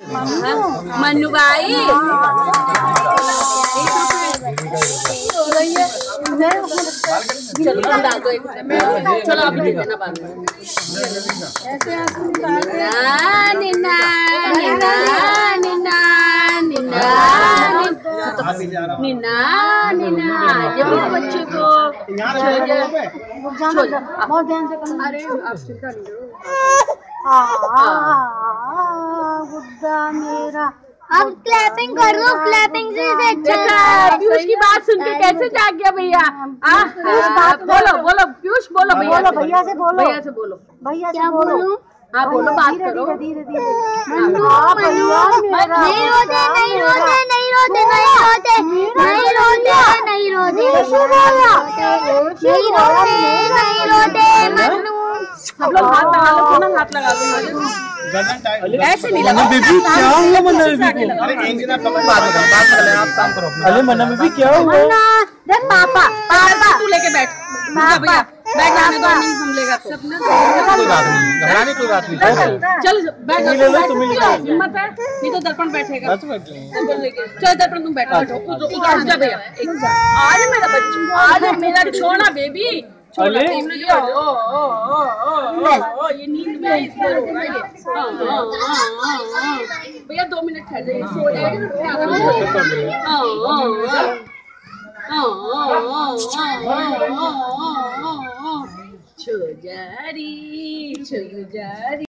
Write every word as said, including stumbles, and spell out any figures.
मन्नू भाई चलो डाल दो एक, चलो आप दे देना बाद में। निन्ना निन्ना निन्ना निन्ना निन्ना निन्ना ये मेरे बच्चे को बहुत ध्यान से करना। अरे आप चिंता नहीं करो। गुड्डा मेरा अब क्लैपिंग कर लो, क्लैपिंग से अच्छा। पीयूष की बात सुन के कैसे जाग गया भैया? बोलो बोलो पीयूष बोलो भैया से, भैया से बोलो, भैया से बोलो, भैया से बोलो। हाँ बोलो, बात करो धीरे धीरे। नहीं रोते नहीं रोते नहीं रोते नहीं रोते नहीं रोते नहीं रोते नहीं रोते नहीं रोते मन्नू। सब लोग हाथ लगा लो, ना हाथ लगा लो। ऐसे नहीं लगा बेबी, क्या हुआ मन्ना बेबी को? अरे एक दिन आप बात बात कर ले, आप काम करो। अरे मन्ना बेबी क्या हुआ? देख पापा पापा तू लेके बैठ भैया, बैठ जाने दो, नहीं संभलेगा तो। कोई बात नहीं, घबराने कोई बात नहीं। चल बैठ, हिम्मत है नहीं तो दर्पण बैठेगा। चल दर्पण तुम बैठो, जा भैया। आज मेरा बच्चा, आज मेरा छोड़ा बेबी, छोड़ा ये नींद में इसलिए रो रहा है भैया। दो मिनट ठहर जाइए, सो जाएगा ना। छोजारी छोजारी।